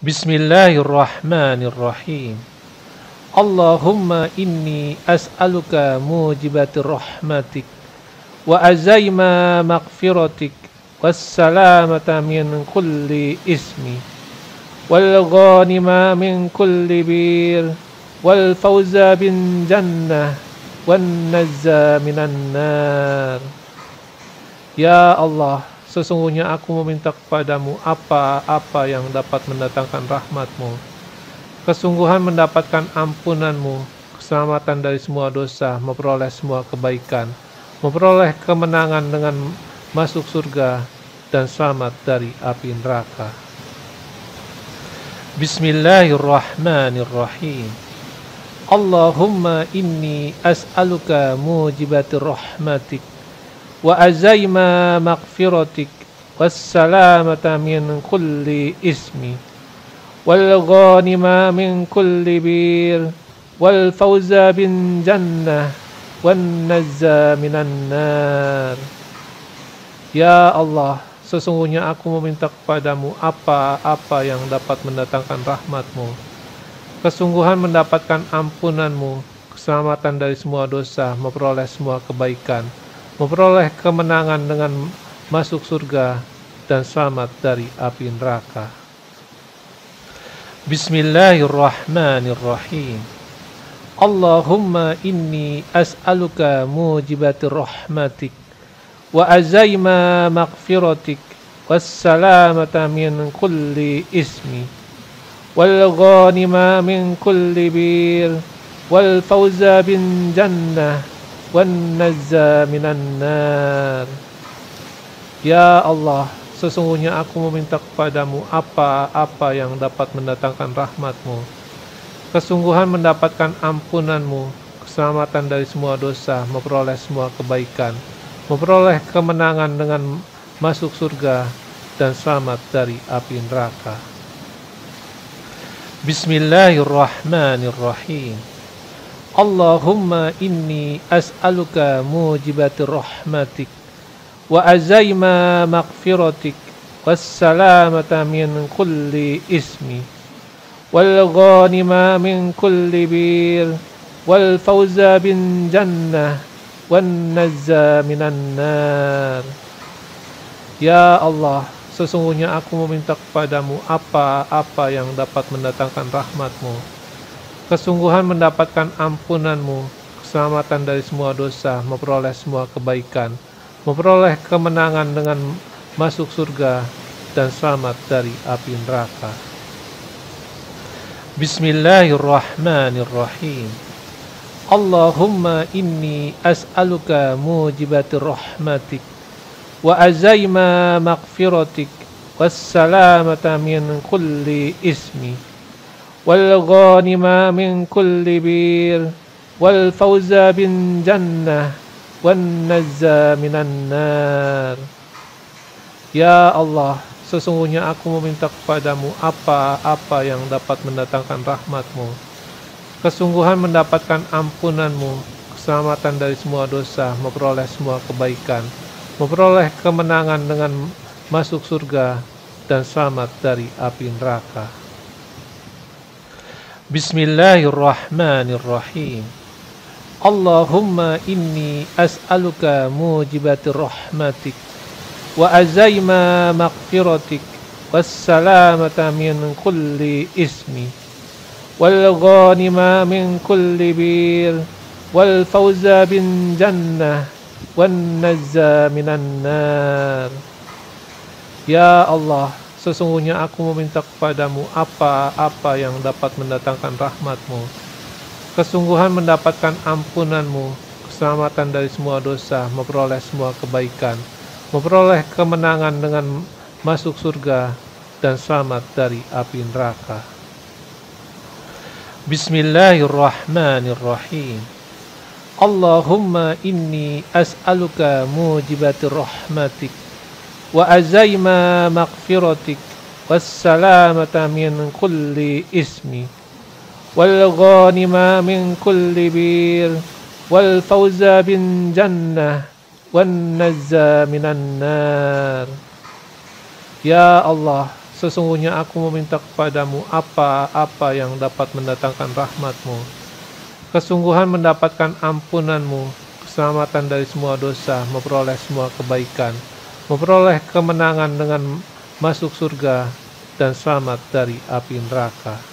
Bismillahirrahmanirrahim. Allahumma inni as'aluka mujibatir rahmatik wa azaima maghfiratik wassalamata min kulli ismi wal ghanima min kulli bir wal fawza bin jannah wan nazza minan nar. Ya Allah, sesungguhnya aku meminta kepadamu apa-apa yang dapat mendatangkan rahmat-Mu, kesungguhan mendapatkan ampunan-Mu, keselamatan dari semua dosa, memperoleh semua kebaikan, memperoleh kemenangan dengan masuk surga, dan selamat dari api neraka. Bismillahirrahmanirrahim. Allahumma inni as'aluka mujibatir rahmatik wa azaima maghfiratik wassalamata min kulli ismi wal ghanima min kulli bir wal fawza bin jannah wan nazza minan nar. Ya Allah, sesungguhnya aku meminta kepadamu apa-apa yang dapat mendatangkan rahmat-Mu, kesungguhan mendapatkan ampunan-Mu, keselamatan dari semua dosa, memperoleh semua kebaikan, memperoleh kemenangan dengan masuk surga, dan selamat dari api neraka. Bismillahirrahmanirrahim. Allahumma inni as'aluka mujibatir rahmatik wa azaima maghfiratik wassalamata min kulli ismi wal ghanima min kulli bir wal fawza bin jannah wan nazza minan nar. Ya Allah, sesungguhnya aku meminta kepadamu apa-apa yang dapat mendatangkan rahmat-Mu, kesungguhan mendapatkan ampunan-Mu, keselamatan dari semua dosa, memperoleh semua kebaikan, memperoleh kemenangan dengan masuk surga, dan selamat dari api neraka. Bismillahirrahmanirrahim. Allahumma inni as'aluka mujibatir rahmatik wa azaima maghfiratik wassalamata min kulli ismi wal ghanima min kulli bir wal fawza bin jannah wan nazza minan nar. Ya Allah, sesungguhnya aku meminta kepadamu apa-apa yang dapat mendatangkan rahmat-Mu, kesungguhan mendapatkan ampunan-Mu, keselamatan dari semua dosa, memperoleh semua kebaikan, memperoleh kemenangan dengan masuk surga, dan selamat dari api neraka. Bismillahirrahmanirrahim. Allahumma inni as'aluka mujibatir rahmatik wa azaima maghfiratik wassalamata min kulli ismi wal ghanima min kulli bir wal fawza bin jannah wan nazza minan nar. Ya Allah, sesungguhnya aku meminta kepadamu apa-apa yang dapat mendatangkan rahmat-Mu, kesungguhan mendapatkan ampunan-Mu, keselamatan dari semua dosa, memperoleh semua kebaikan, memperoleh kemenangan dengan masuk surga, dan selamat dari api neraka. Bismillahirrahmanirrahim. Allahumma inni as'aluka mujibatir rahmatik wa azaima maghfiratik wassalamata min kulli ismi wal ghanima min kulli bir wal fawza bin jannah wan nazza minan nar. Ya Allah, sesungguhnya aku meminta kepadamu apa-apa yang dapat mendatangkan rahmat-Mu, kesungguhan mendapatkan ampunan-Mu, keselamatan dari semua dosa, memperoleh semua kebaikan, memperoleh kemenangan dengan masuk surga, dan selamat dari api neraka. Bismillahirrahmanirrahim. Allahumma inni as'aluka mujibatir rahmatik wa azaima maghfiratik wassalamata min kulli ismi wal ghanima min kulli bir wal fawza bin jannah wan nazza minan nar. Ya Allah, Sesungguhnya aku meminta kepadamu apa-apa yang dapat mendatangkan rahmat-Mu, kesungguhan mendapatkan ampunan-Mu, keselamatan dari semua dosa, memperoleh semua kebaikan, memperoleh kemenangan dengan masuk surga, dan selamat dari api neraka.